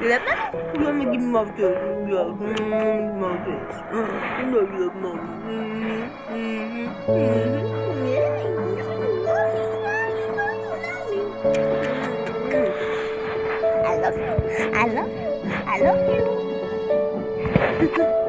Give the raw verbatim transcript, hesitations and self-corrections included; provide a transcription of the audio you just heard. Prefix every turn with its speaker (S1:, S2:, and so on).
S1: Let me give my kiss. Yeah, my kiss. I love you, Mom. I love you. I love you. I love you.